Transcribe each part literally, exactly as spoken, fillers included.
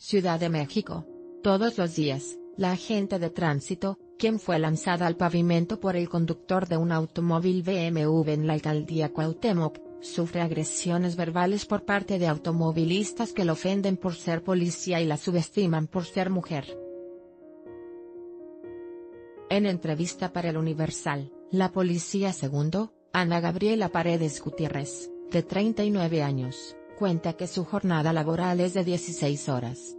Ciudad de México. Todos los días, la agente de tránsito, quien fue lanzada al pavimento por el conductor de un automóvil B M W en la alcaldía Cuauhtémoc, sufre agresiones verbales por parte de automovilistas que la ofenden por ser policía y la subestiman por ser mujer. En entrevista para El Universal, la policía segundo, Ana Gabriela Paredes Gutiérrez, de treinta y nueve años, cuenta que su jornada laboral es de dieciséis horas.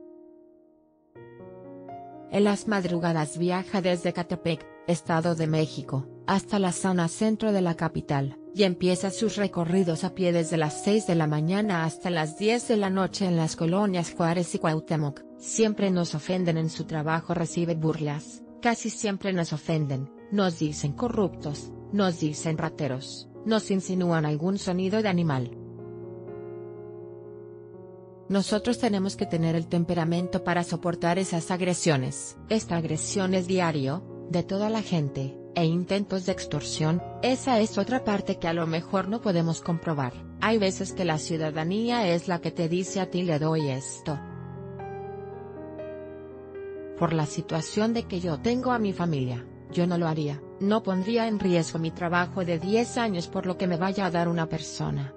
En las madrugadas viaja desde Catepec, Estado de México, hasta la zona centro de la capital, y empieza sus recorridos a pie desde las seis de la mañana hasta las diez de la noche en las colonias Juárez y Cuauhtémoc. Siempre nos ofenden en su trabajo, recibe burlas, casi siempre nos ofenden, nos dicen corruptos, nos dicen rateros, nos insinúan algún sonido de animal. Nosotros tenemos que tener el temperamento para soportar esas agresiones. Esta agresión es diario, de toda la gente, e intentos de extorsión, esa es otra parte que a lo mejor no podemos comprobar. Hay veces que la ciudadanía es la que te dice a ti le doy esto. Por la situación de que yo tengo a mi familia, yo no lo haría, no pondría en riesgo mi trabajo de diez años por lo que me vaya a dar una persona.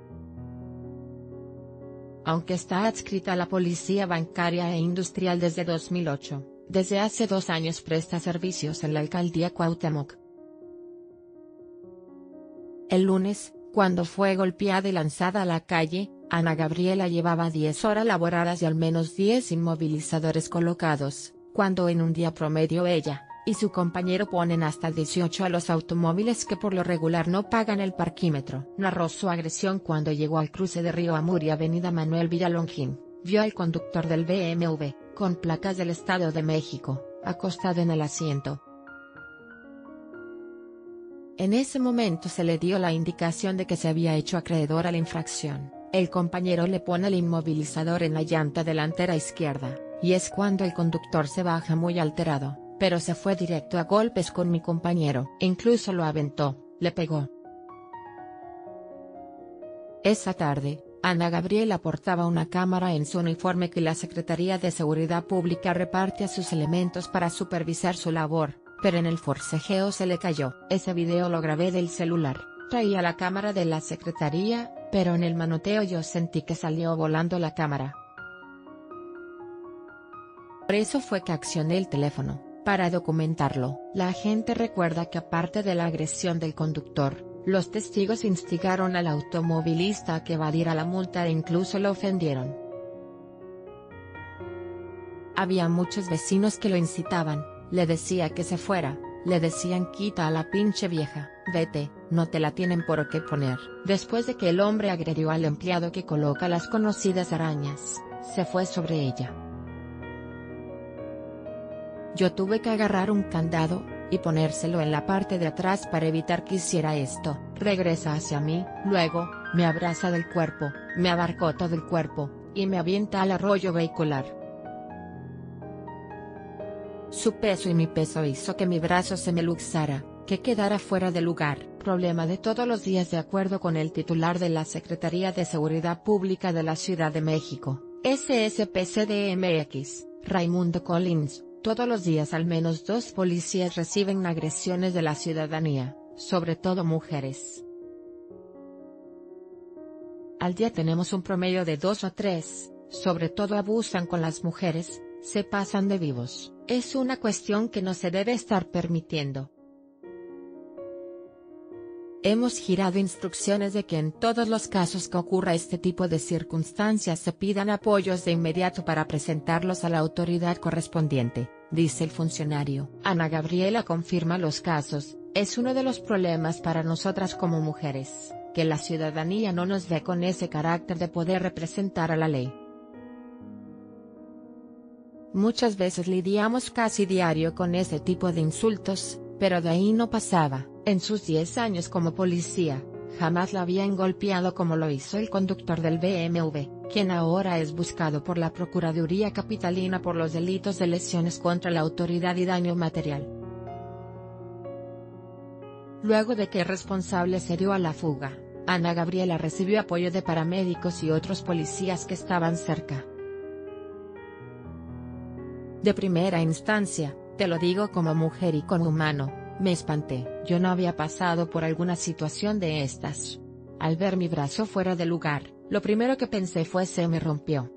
Aunque está adscrita a la Policía Bancaria e Industrial desde dos mil ocho, desde hace dos años presta servicios en la alcaldía Cuauhtémoc. El lunes, cuando fue golpeada y lanzada a la calle, Ana Gabriela llevaba diez horas laboradas y al menos diez inmovilizadores colocados, cuando en un día promedio ella y su compañero ponen hasta dieciocho a los automóviles que por lo regular no pagan el parquímetro. Narró su agresión cuando llegó al cruce de Río Amur y Avenida Manuel Villalongín, vio al conductor del B M W, con placas del Estado de México, acostado en el asiento. En ese momento se le dio la indicación de que se había hecho acreedor a la infracción. El compañero le pone el inmovilizador en la llanta delantera izquierda, y es cuando el conductor se baja muy alterado, pero se fue directo a golpes con mi compañero. Incluso lo aventó, le pegó. Esa tarde, Ana Gabriela portaba una cámara en su uniforme que la Secretaría de Seguridad Pública reparte a sus elementos para supervisar su labor, pero en el forcejeo se le cayó. Ese video lo grabé del celular, traía la cámara de la Secretaría, pero en el manoteo yo sentí que salió volando la cámara. Por eso fue que accioné el teléfono, para documentarlo. La agente recuerda que aparte de la agresión del conductor, los testigos instigaron al automovilista a que evadiera la multa e incluso lo ofendieron. Había muchos vecinos que lo incitaban, le decía que se fuera, le decían quita a la pinche vieja, vete, no te la tienen por qué poner. Después de que el hombre agredió al empleado que coloca las conocidas arañas, se fue sobre ella. Yo tuve que agarrar un candado, y ponérselo en la parte de atrás para evitar que hiciera esto. Regresa hacia mí, luego, me abraza del cuerpo, me abarcó todo el cuerpo, y me avienta al arroyo vehicular. Su peso y mi peso hizo que mi brazo se me luxara, que quedara fuera de lugar. Problema de todos los días de acuerdo con el titular de la Secretaría de Seguridad Pública de la Ciudad de México, S S P C D M X, Raimundo Collins. Todos los días al menos dos policías reciben agresiones de la ciudadanía, sobre todo mujeres. Al día tenemos un promedio de dos o tres, sobre todo abusan con las mujeres, se pasan de vivos. Es una cuestión que no se debe estar permitiendo. Hemos girado instrucciones de que en todos los casos que ocurra este tipo de circunstancias se pidan apoyos de inmediato para presentarlos a la autoridad correspondiente, dice el funcionario. Ana Gabriela confirma los casos, es uno de los problemas para nosotras como mujeres, que la ciudadanía no nos ve con ese carácter de poder representar a la ley. Muchas veces lidiamos casi diario con ese tipo de insultos, pero de ahí no pasaba. En sus diez años como policía, jamás la habían golpeado como lo hizo el conductor del B M W, quien ahora es buscado por la Procuraduría Capitalina por los delitos de lesiones contra la autoridad y daño material. Luego de que el responsable se dio a la fuga, Ana Gabriela recibió apoyo de paramédicos y otros policías que estaban cerca. De primera instancia, te lo digo como mujer y como humano, me espanté. Yo no había pasado por alguna situación de estas. Al ver mi brazo fuera de lugar, lo primero que pensé fue se me rompió.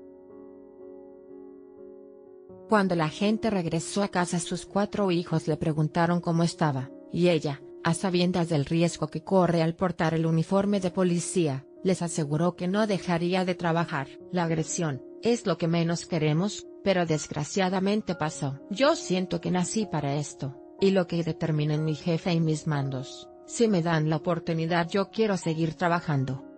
Cuando la gente regresó a casa, sus cuatro hijos le preguntaron cómo estaba, y ella, a sabiendas del riesgo que corre al portar el uniforme de policía, les aseguró que no dejaría de trabajar. La agresión es lo que menos queremos, pero desgraciadamente pasó. Yo siento que nací para esto, y lo que determinen mi jefe y mis mandos. Si me dan la oportunidad, yo quiero seguir trabajando.